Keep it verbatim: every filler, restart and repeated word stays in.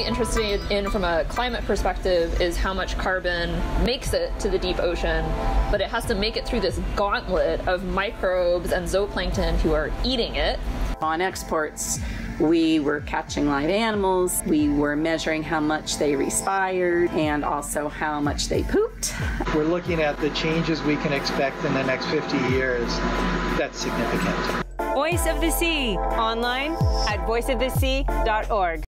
interested in from a climate perspective is how much carbon makes it to the deep ocean, but it has to make it through this gauntlet of microbes and zooplankton who are eating it. On exports, we were catching live animals, we were measuring how much they respired, and also how much they pooped. We're looking at the changes we can expect in the next fifty years. That's significant. Voice of the Sea, online at voice of the sea dot org.